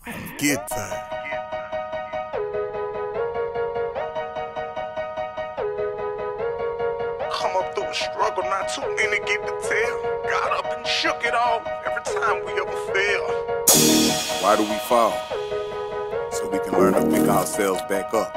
Get time. Come up through a struggle, not too many get to tell. Got up and shook it off every time we ever fail. Why do we fall? So we can learn to pick ourselves back up.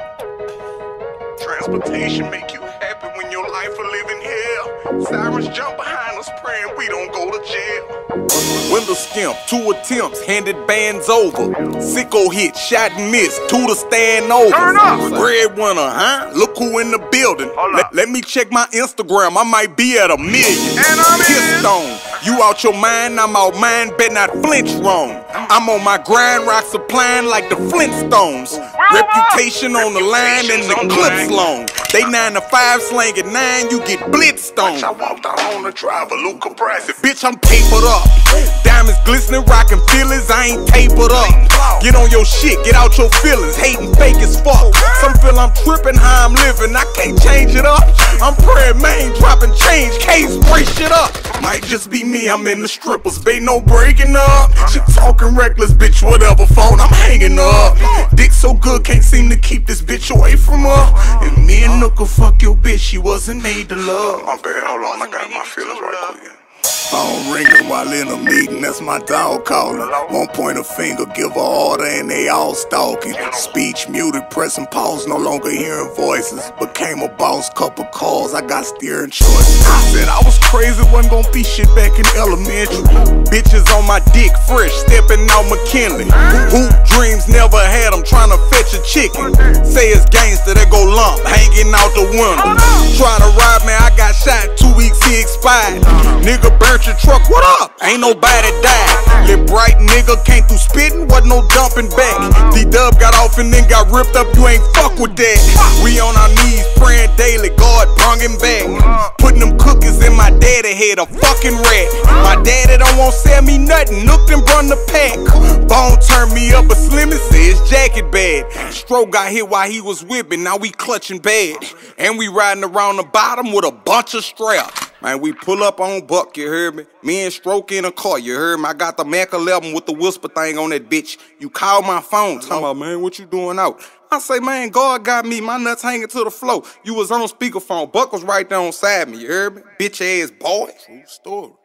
Transportation make you happy when your life a living hell. Sirens jump behind us praying we don't go to jail. Window skimp, 2 attempts, handed bands over. Sicko hit, shot and missed, 2 to stand over. Turn up! Breadwinner, huh? Look who in the building. Let me check my Instagram, I might be at 1 million. And I'm Kiss in. stone, you out your mind, I'm out mine, bet not flinch wrong. I'm on my grind, rock supplying like the Flintstones. Reputation on the line and the clips long. They 9 to 5 slanging 9, you get blitzed on. I walked out on the driver, Luca Brasi. Bitch, I'm papered up. Diamonds glistening, rockin' feelings, I ain't tapered up. Get on your shit, get out your feelings, hating fake as fuck. Some feel I'm tripping how I'm living, I can't change it up. I'm praying, man, dropping change, case, spray shit up. Might just be me, I'm in the strippers, babe, no breaking up. She talking reckless, bitch, whatever phone, I'm hanging up. Dick so good, can't seem to keep this bitch away from her. If me and Nook could fuck your bitch, she wasn't made to love. My bad, hold on, I got my feelings right quick. Phone ringing while in a meeting, that's my dog calling. Won't point a finger, give a order, and they all stalking. Speech muted, pressing pause, no longer hearing voices. Became a boss, couple calls, I got steering choices. Said I was crazy, wasn't gonna be shit back in elementary. Bitches on my dick, fresh, stepping out McKinley. Hoop dreams never had, I'm trying to fetch a chicken. Say it's gangster, they go lump, hanging out the window. Try to ride me, I got shot, 2 weeks he expired. Nigga burnt your truck, what up? Ain't nobody died. Lit bright nigga came through spitting, wasn't no dumping back. D-Dub got off and then got ripped up, you ain't fuck with that. We on our knees praying daily, God brung him back. Putting them cookies in my daddy head, a fucking rat. My daddy don't want sell me nothing, looked and brung the pack. Bone turned me up, but Slimmy said his jacket bad. Stroke got hit while he was whipping, now we clutching bad. And we riding around the bottom with a bunch of straps. Man, we pull up on Buck, you heard me? Me and Stroke in a car, you heard me? I got the Mac 11 with the whisper thing on that bitch. You call my phone, talking about, man, what you doing out? I say, man, God got me, my nuts hanging to the floor. You was on speakerphone, Buck was right there on side me, you heard me? Bitch ass boy. True story.